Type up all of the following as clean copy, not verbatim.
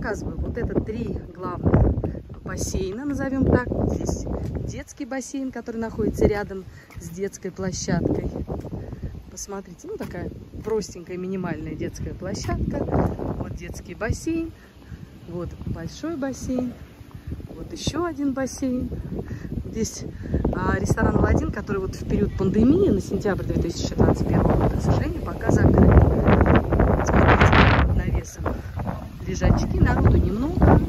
показываю. Вот это 3 главных бассейна, назовем так. Вот здесь детский бассейн, который находится рядом с детской площадкой. Посмотрите, ну такая простенькая, минимальная детская площадка. Вот детский бассейн. Вот большой бассейн. Вот еще один бассейн. Здесь ресторан «Аладдин», который вот в период пандемии на сентябрь 2021 года, к сожалению, пока закрыт. Смотрите, навесом лежачки, народу немного.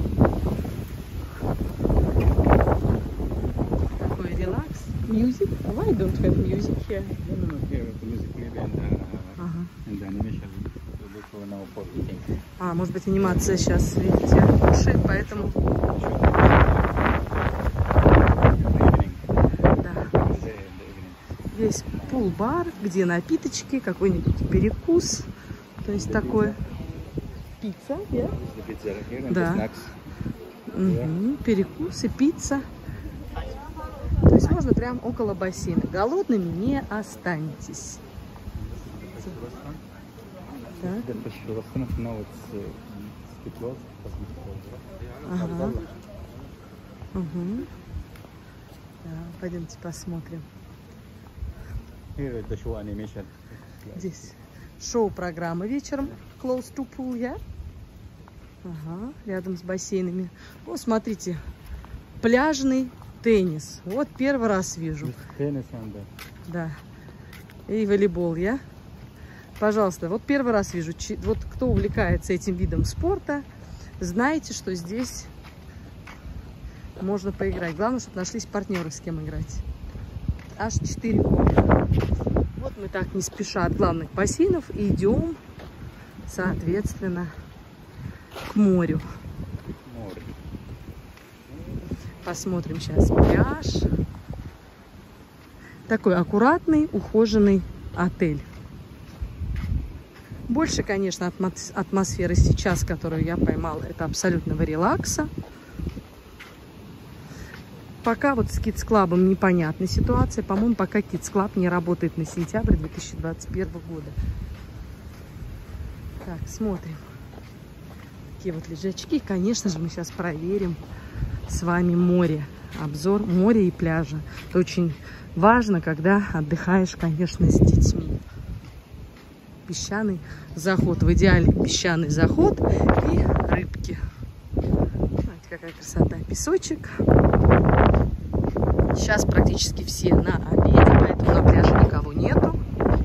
Такой релакс. Music? Why don't have music here? No, here the music maybe and the animation will go now for eating. Может быть, анимация сейчас, видите, кушает, поэтому... Здесь пул-бар, где напиточки, какой-нибудь перекус. То есть такое. Пицца, да? Перекус и пицца. То есть можно прям около бассейна. Голодными не останетесь. Так. Ага. Да, пойдемте посмотрим. Здесь шоу-программа вечером. Close to pool, yeah? Ага, рядом с бассейнами. О, смотрите, пляжный теннис. Вот первый раз вижу. Да. И волейбол, я. Пожалуйста, вот первый раз вижу. Вот кто увлекается этим видом спорта, знаете, что здесь можно поиграть. Главное, чтобы нашлись партнеры, с кем играть. Аж 4 года. Вот мы так не спеша от главных бассейнов идем, соответственно, к морю. Посмотрим сейчас пляж. Такой аккуратный, ухоженный отель. Больше, конечно, атмосферы сейчас, которую я поймала, это абсолютного релакса. Пока вот с Kids Club непонятна ситуация. По-моему, пока Kids Club не работает на сентябрь 2021 года. Так, смотрим. Такие вот лежачки. Конечно же, мы сейчас проверим с вами море. Обзор моря и пляжа. Это очень важно, когда отдыхаешь, конечно, с детьми. Песчаный заход. В идеале песчаный заход и рыбки. Смотрите, какая красота. Песочек. Сейчас практически все на обеде, поэтому на пляже никого нету.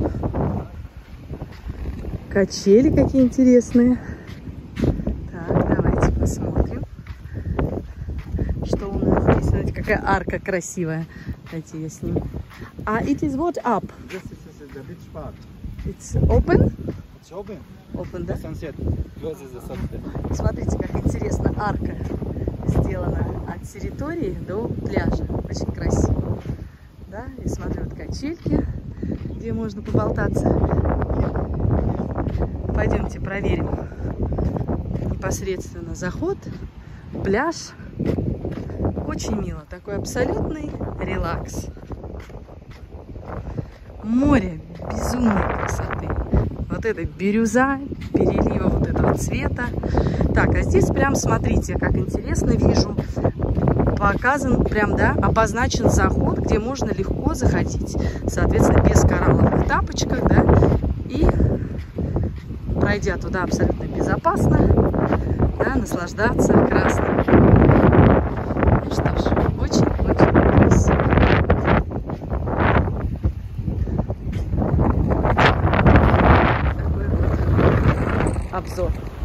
Качели какие интересные. Так, давайте посмотрим, что у нас здесь. Смотрите, какая арка красивая. Давайте я сниму. It is what up? Yes, this is the beach park. It's open? It's open. Open, да? Sunset. This is the sunset. Смотрите, как интересно арка сделана от территории до пляжа. Очень красиво. Да? И смотрю, вот качельки, где можно поболтаться. Пойдемте проверим непосредственно заход, пляж. Очень мило. Такой абсолютный релакс. Море безумной красоты. Вот это бирюза, перелива вот этого цвета. Так, а здесь прям смотрите, как интересно вижу. Показан, прям, да, обозначен заход, где можно легко заходить. Соответственно, без коралловых тапочках, да. И пройдя туда абсолютно безопасно, да, наслаждаться красным. Ну что ж, очень-очень красиво. Такой вот обзор.